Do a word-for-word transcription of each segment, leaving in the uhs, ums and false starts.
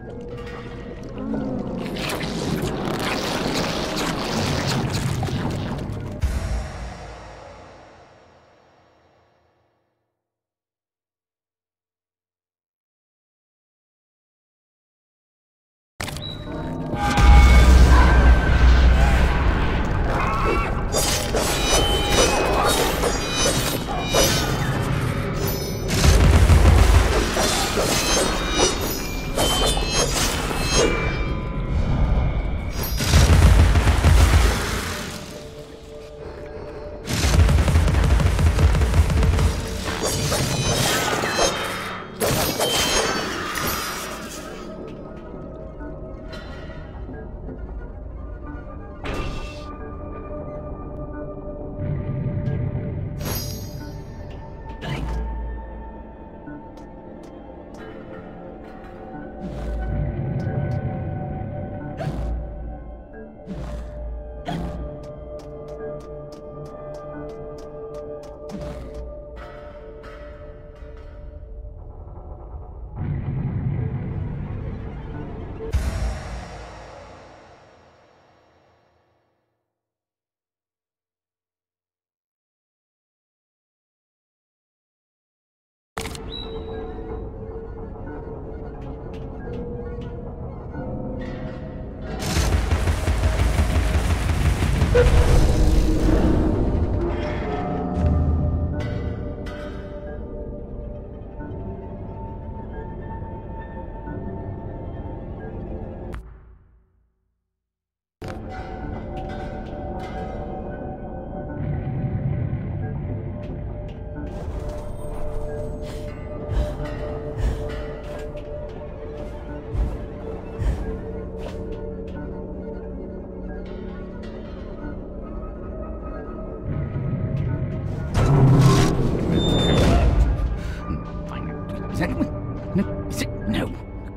Is that no? Is it no?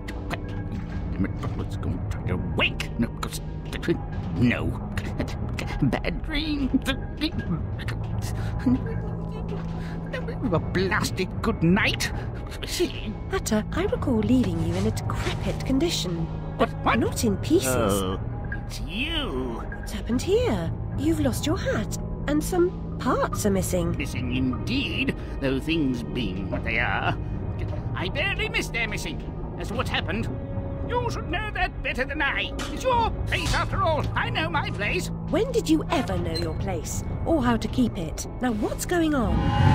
Let's go try to wake. No, no. Bad dream. A blasted good night. Hatter, I recall leaving you in a decrepit condition. What? What? Not in pieces. Oh, it's you. What's happened here? You've lost your hat, and some parts are missing. Missing indeed, though things being what they are. I barely missed their missing. As to what happened, you should know that better than I. It's your place after all. I know my place. When did you ever know your place? Or how to keep it? Now what's going on?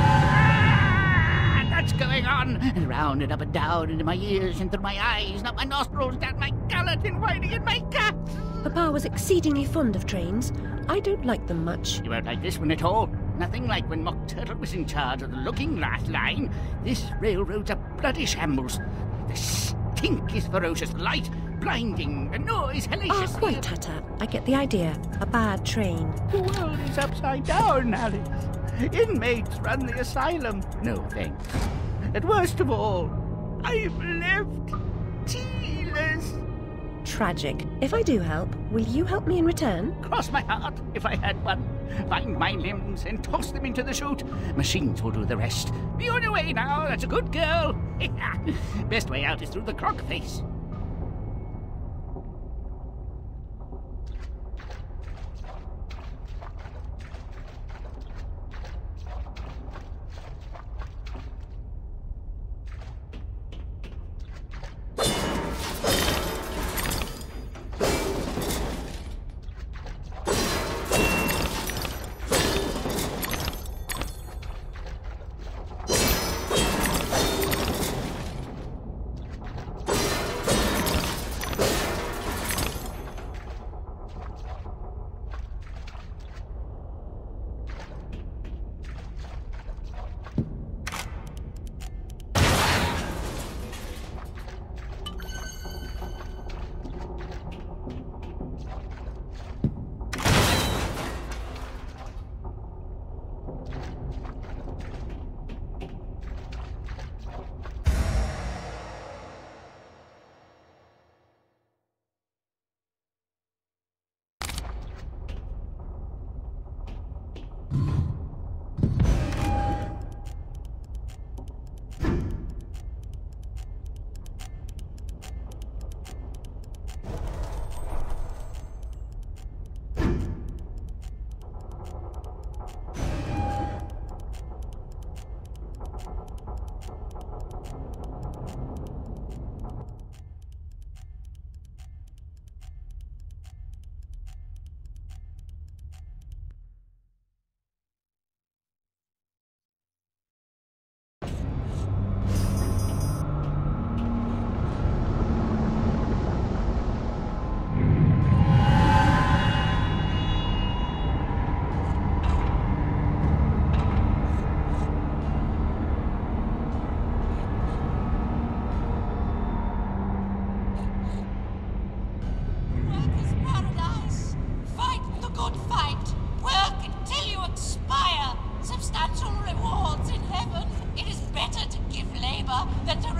Ah, that's going on. And round and up and down into my ears and through my eyes and up my nostrils, down my gullet and winding in my guts. Papa was exceedingly fond of trains. I don't like them much. You won't like this one at all. Nothing like when Mock Turtle was in charge of the Looking Glass line. This railroad's a bloody shambles. The stink is ferocious, the light blinding, the noise Ah, hellacious. quite, Hatter. I get the idea. A bad train. The world is upside down, Alice. Inmates run the asylum. No thanks. And worst of all, I've left tealess. Tragic. If I do help, will you help me in return? Cross my heart, if I had one. Find my limbs and toss them into the chute. Machines will do the rest. Be on your way now, that's a good girl. Best way out is through the croc face.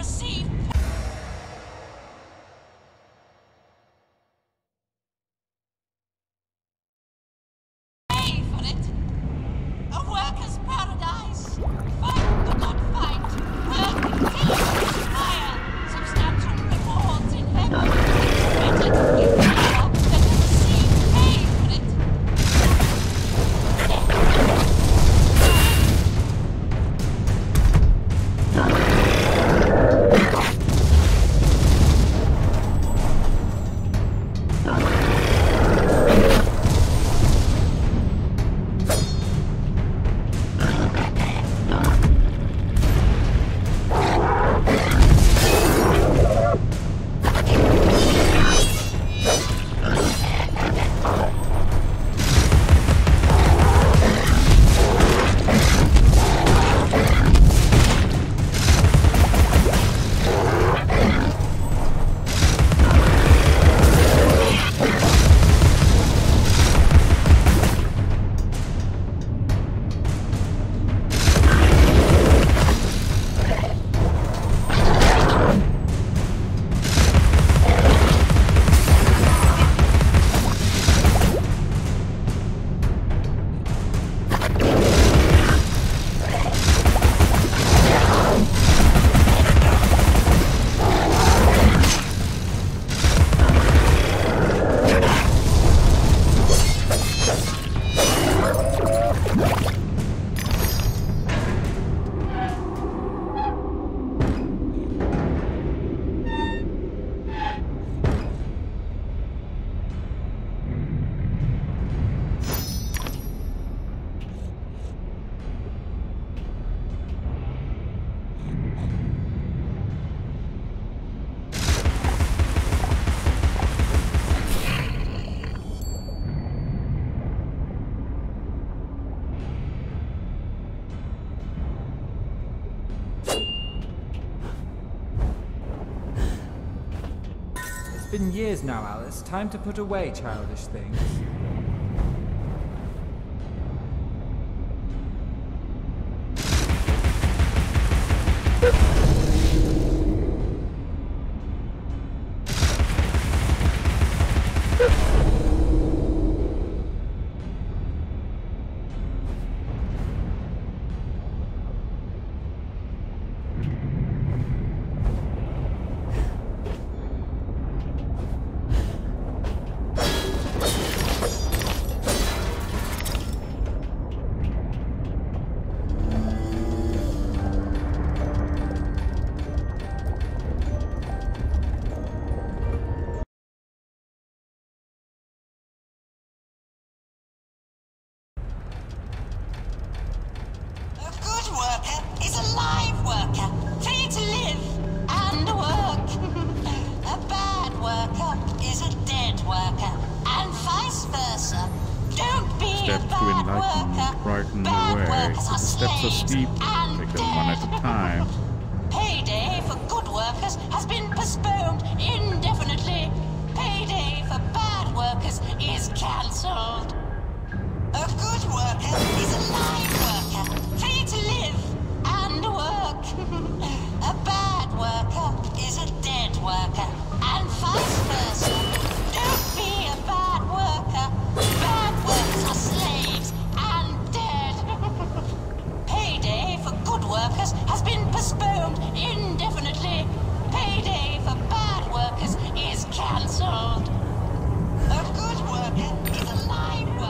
receive pay for it. A worker's paradise. Fight but not fight. Work until you inspire. Substantial rewards in heaven. Better to give more than to receive pay for it. It's been years now, Alice. Time to put away childish things. Steps to enlightenment brighten the way, but the steps are steep. Take them one at a time. Payday for good workers has been postponed indefinitely. Payday for bad workers is cancelled. A good worker is a live worker, free to live and work. A bad worker is a dead worker, and vice versa. Don't be a bad worker. Bad workers are slaves and dead. Payday for good workers has been postponed indefinitely. Payday for bad workers is cancelled. A good worker is a live worker.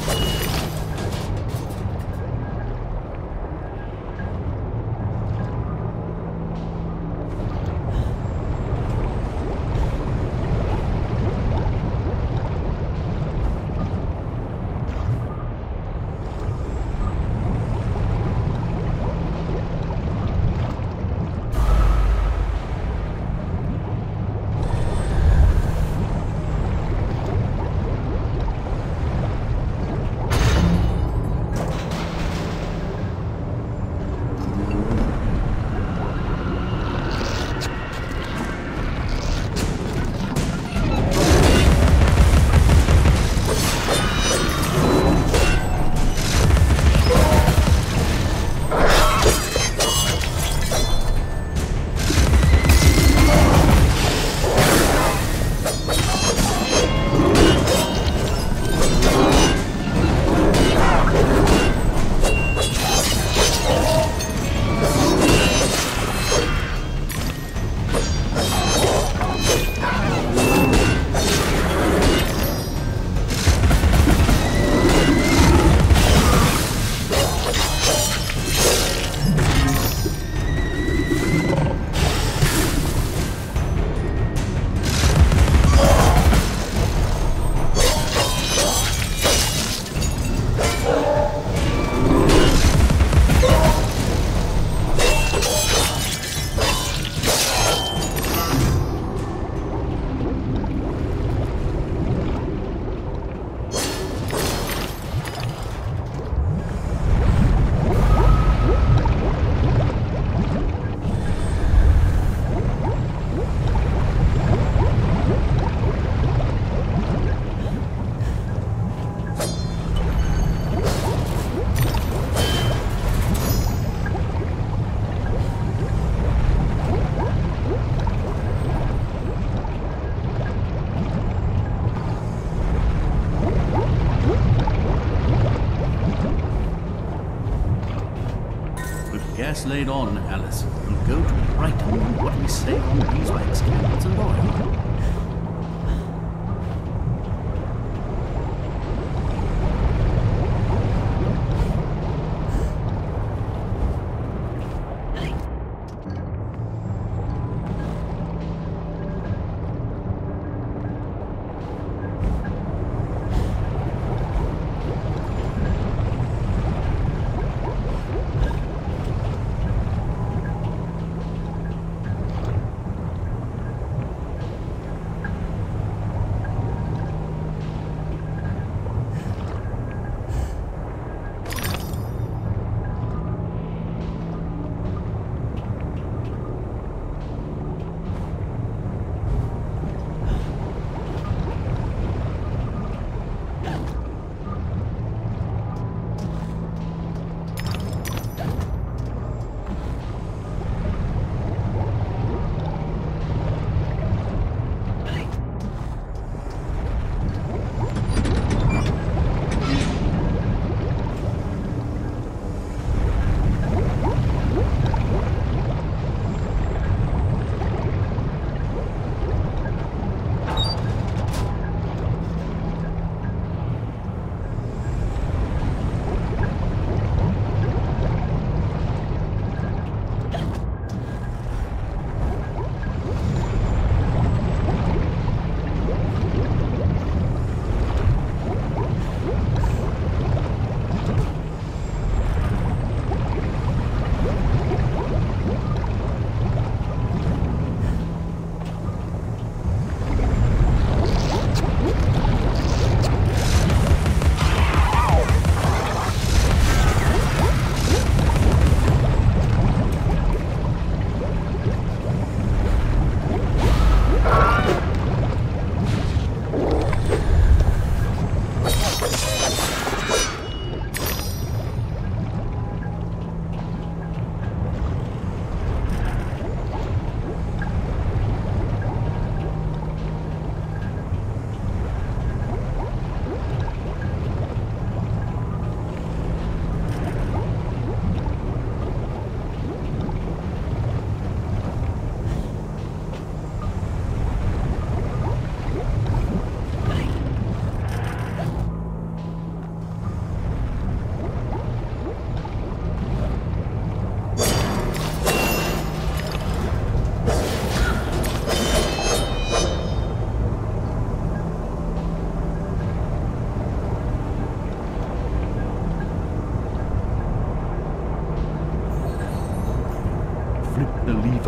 Gas laid on, Alice, and go to Brighton on what we say on beeswax candles and oil.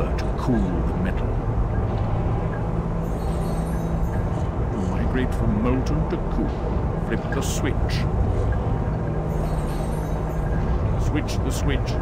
lever to cool the metal. Migrate from molten to cool. Flip the switch. Switch the switch.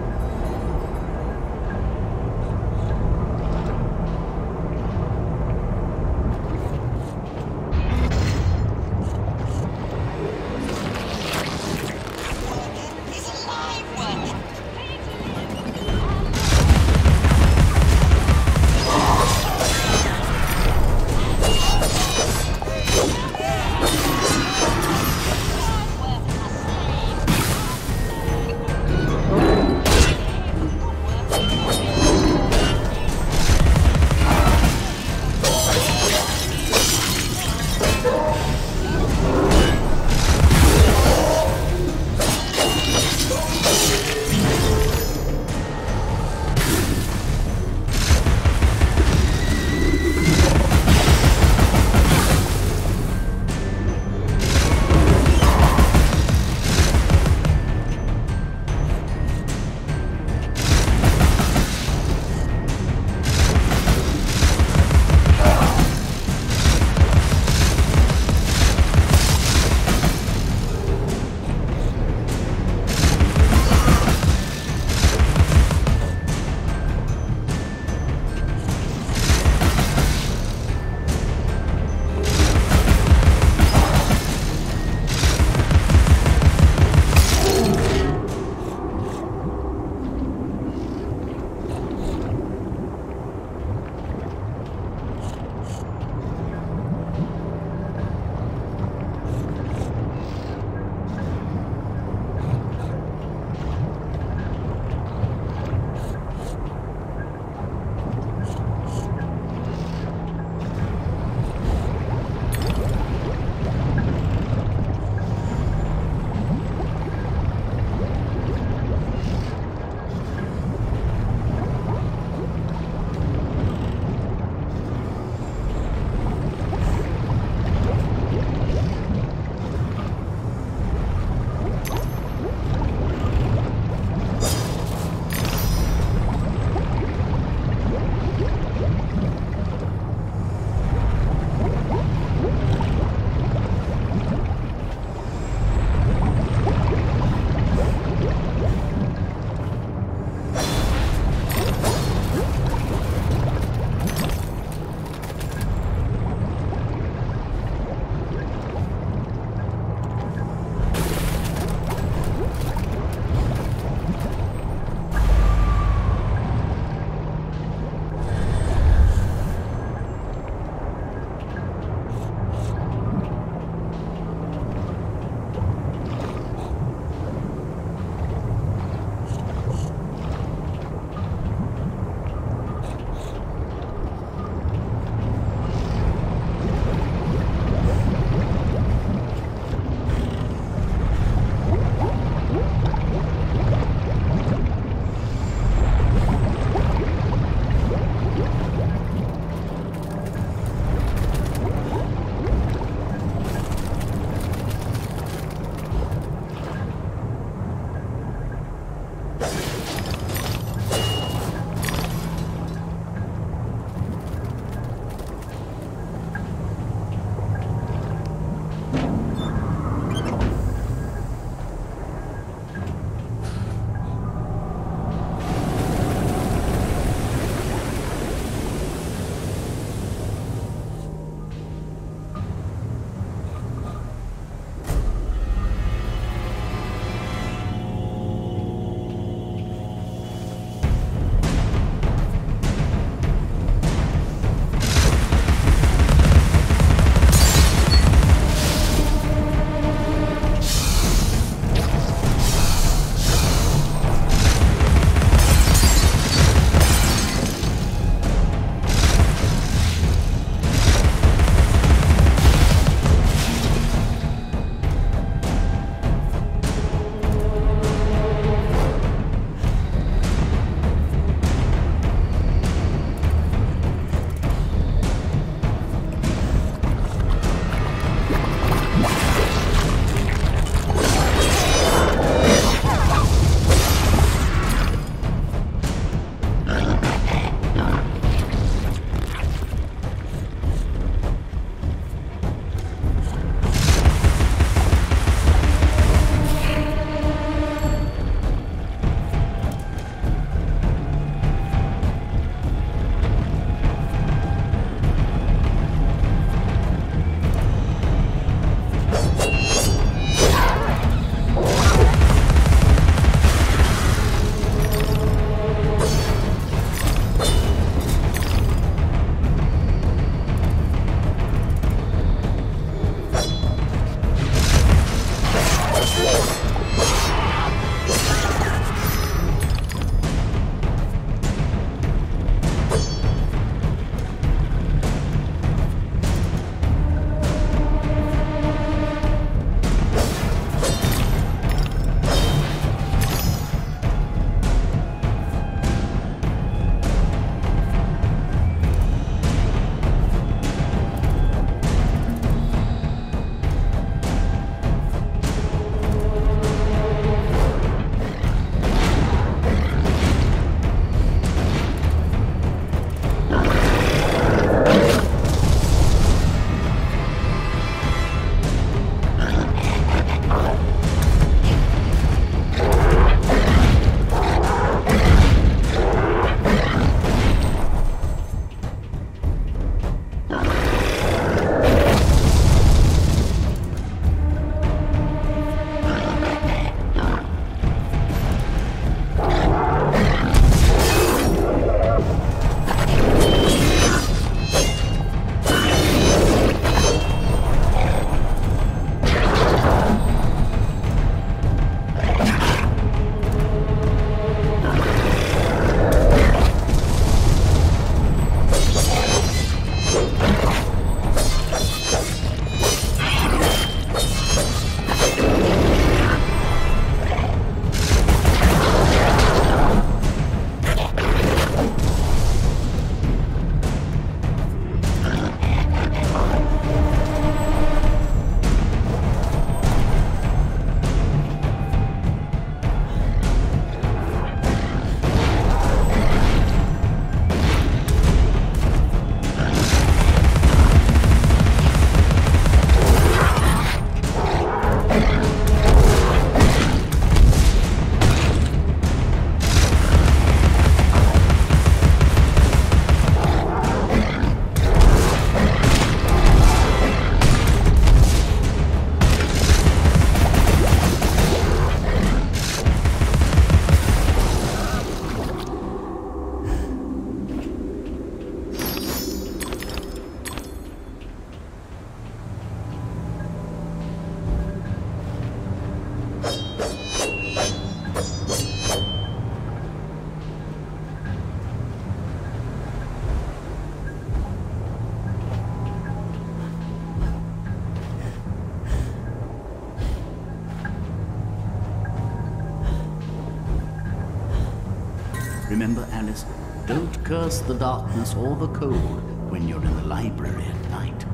Remember, Alice, don't curse the darkness or the cold when you're in the library at night.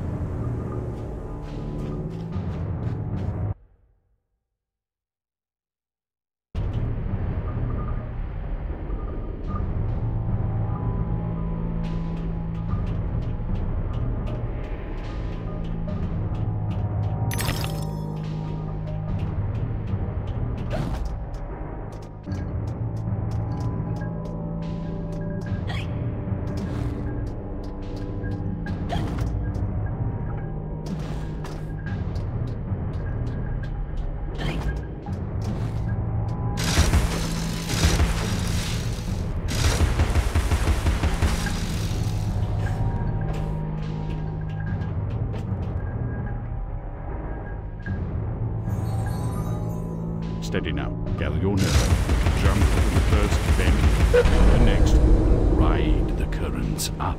Steady now. Gather your nerve. Jump to the first bend, and the next. Ride the currents up.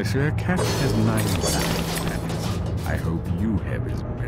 Monsieur Cat has nine lives. I hope you have as many.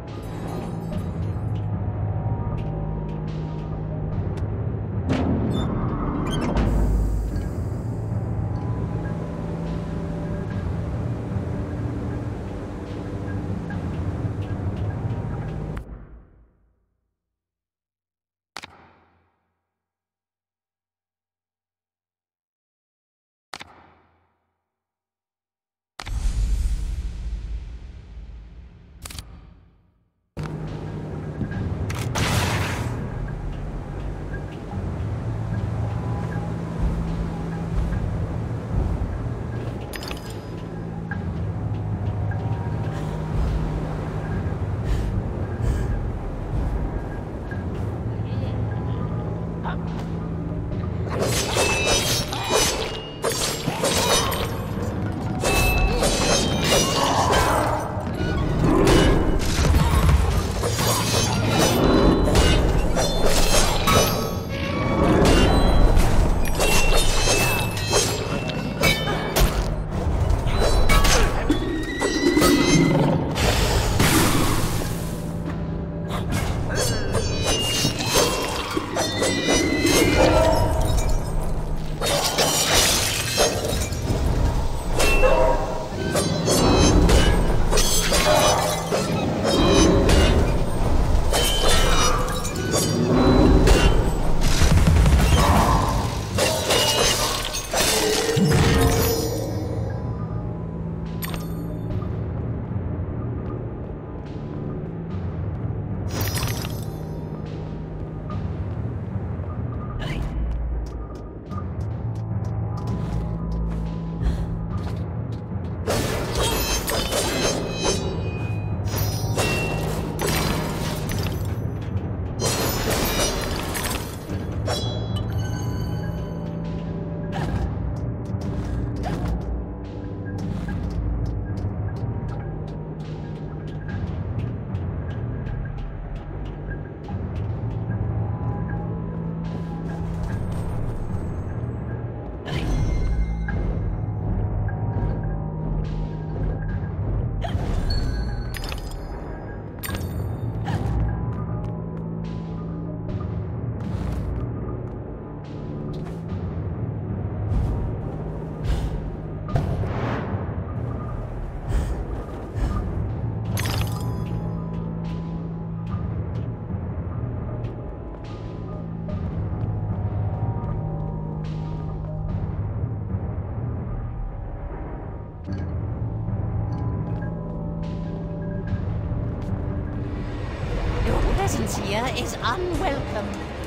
Here is unwelcome.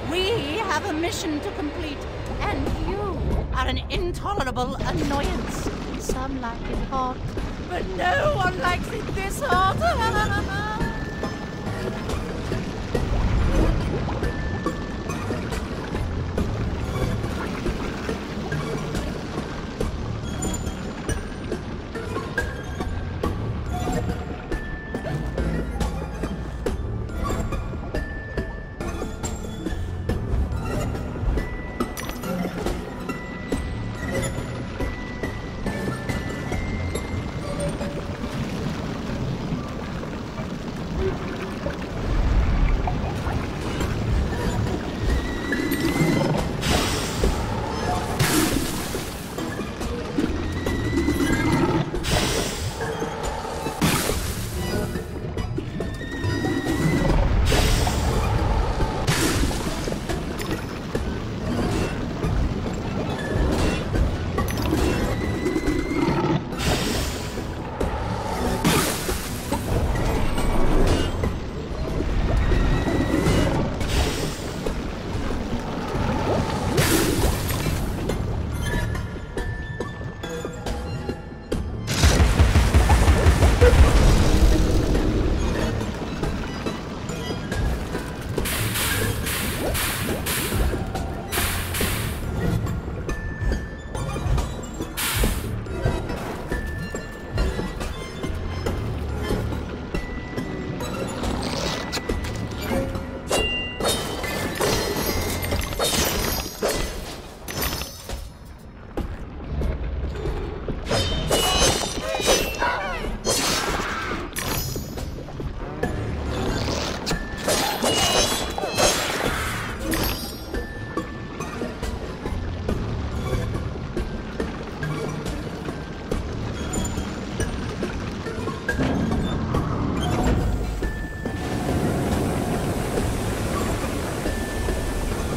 We have a mission to complete, and you are an intolerable annoyance. Some like it hot, but no one likes it this hot.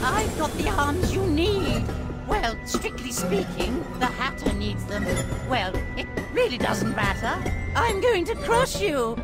I've got the arms you need. Well, strictly speaking, the Hatter needs them. Well, it really doesn't matter. I'm going to crush you.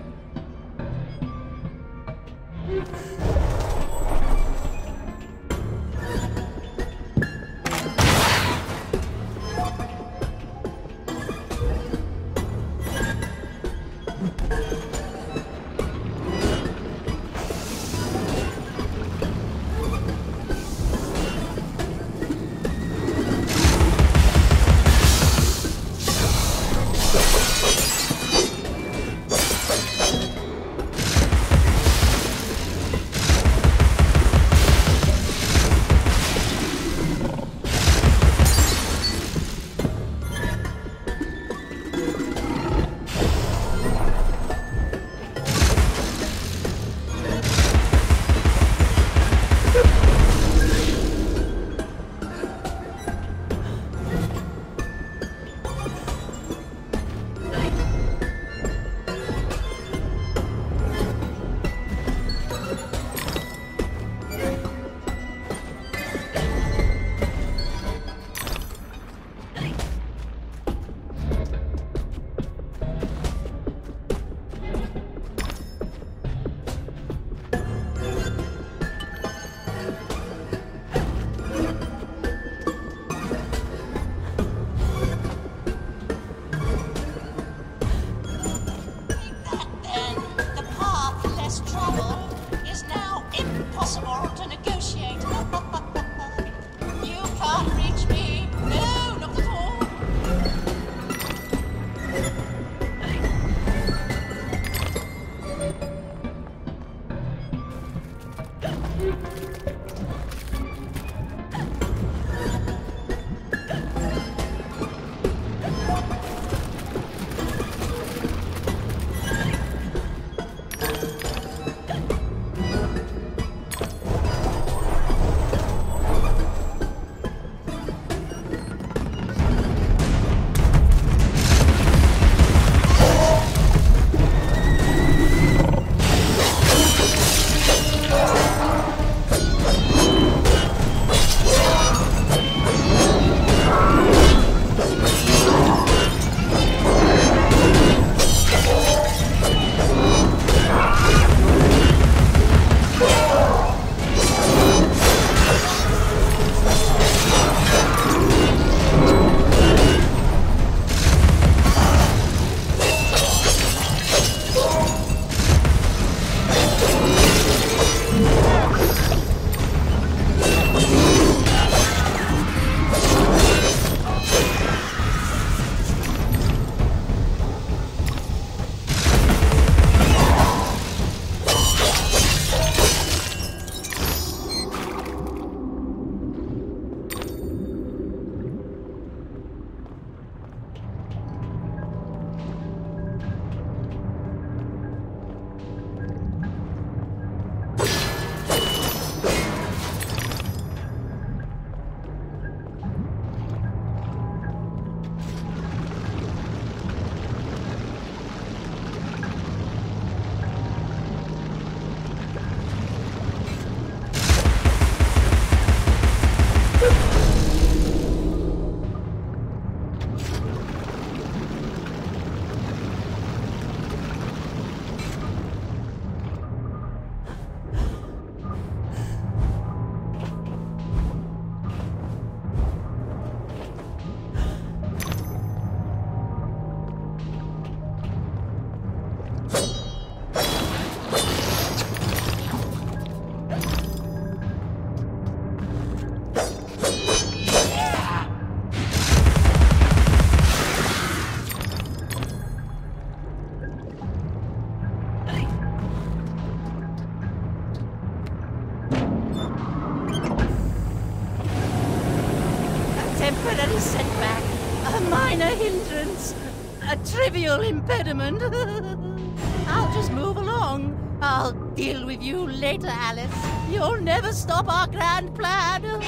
temporary setback, a minor hindrance, a trivial impediment. I'll just move along. I'll deal with you later, Alice. You'll never stop our grand plan.